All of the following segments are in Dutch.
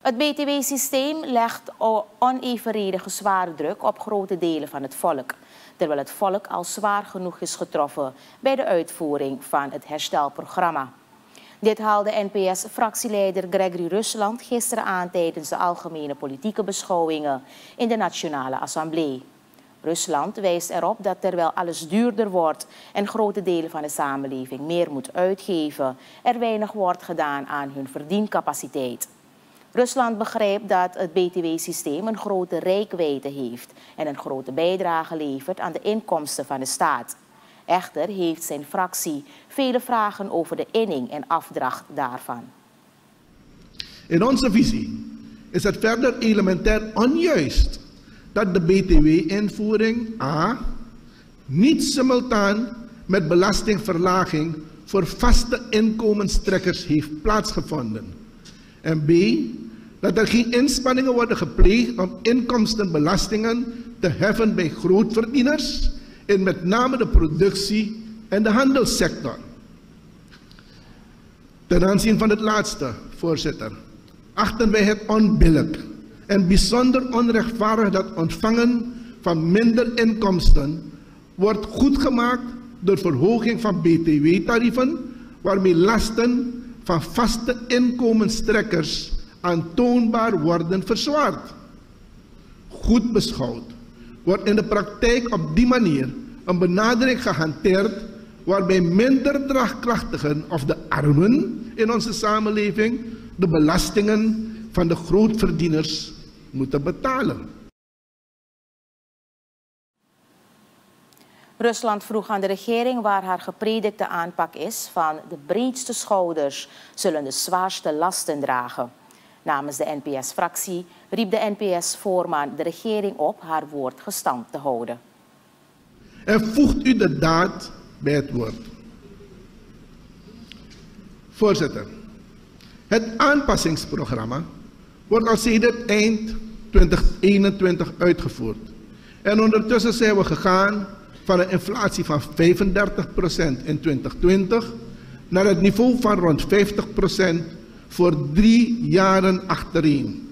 Het BTW-systeem legt onevenredige zware druk op grote delen van het volk, terwijl het volk al zwaar genoeg is getroffen bij de uitvoering van het herstelprogramma. Dit haalde NPS-fractieleider Gregory Rusland gisteren aan tijdens de algemene politieke beschouwingen in de Nationale Assemblée. Rusland wijst erop dat terwijl alles duurder wordt en grote delen van de samenleving meer moet uitgeven, er weinig wordt gedaan aan hun verdiencapaciteit. Rusland begrijpt dat het BTW-systeem een grote reikwijdte heeft en een grote bijdrage levert aan de inkomsten van de staat. Echter heeft zijn fractie vele vragen over de inning en afdracht daarvan. In onze visie is het verder elementair onjuist dat de BTW-invoering a. niet simultaan met belastingverlaging voor vaste inkomenstrekkers heeft plaatsgevonden. En b. dat er geen inspanningen worden gepleegd om inkomstenbelastingen te heffen bij grootverdieners in met name de productie- en de handelssector. Ten aanzien van het laatste, voorzitter, achten wij het onbillijk en bijzonder onrechtvaardig dat ontvangen van minder inkomsten wordt goedgemaakt door verhoging van BTW-tarieven, waarmee lasten van vaste inkomenstrekkers aantoonbaar worden verzwaard. Goed beschouwd wordt in de praktijk op die manier een benadering gehanteerd waarbij minder draagkrachtigen of de armen in onze samenleving de belastingen van de grootverdieners moeten betalen. Rusland vroeg aan de regering waar haar gepredikte aanpak is van de breedste schouders zullen de zwaarste lasten dragen. Namens de NPS-fractie riep de NPS-voorman de regering op haar woord gestand te houden. En voegt u de daad bij het woord. Voorzitter, het aanpassingsprogramma wordt al sinds eind 2021 uitgevoerd. En ondertussen zijn we gegaan van een inflatie van 35% in 2020 naar het niveau van rond 50% voor 3 jaren achtereen.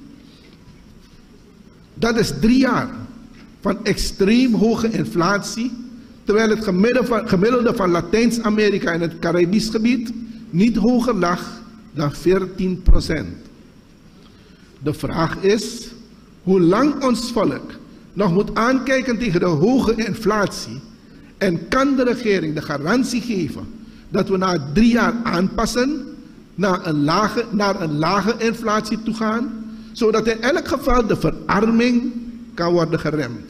Dat is 3 jaar van extreem hoge inflatie, terwijl het gemiddelde van Latijns-Amerika en het Caribisch gebied niet hoger lag dan 14%. De vraag is hoe lang ons volk nog moet aankijken tegen de hoge inflatie en kan de regering de garantie geven dat we na 3 jaar aanpassen naar een lage inflatie toe gaan, zodat in elk geval de verarming kan worden geremd.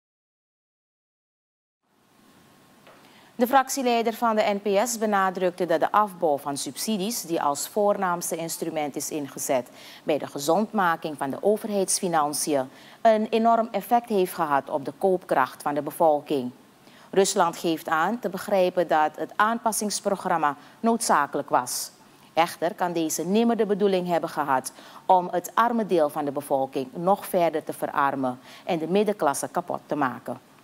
De fractieleider van de NPS benadrukte dat de afbouw van subsidies, die als voornaamste instrument is ingezet bij de gezondmaking van de overheidsfinanciën, een enorm effect heeft gehad op de koopkracht van de bevolking. Rusland geeft aan te begrijpen dat het aanpassingsprogramma noodzakelijk was. Echter kan deze nimmer de bedoeling hebben gehad om het arme deel van de bevolking nog verder te verarmen en de middenklasse kapot te maken.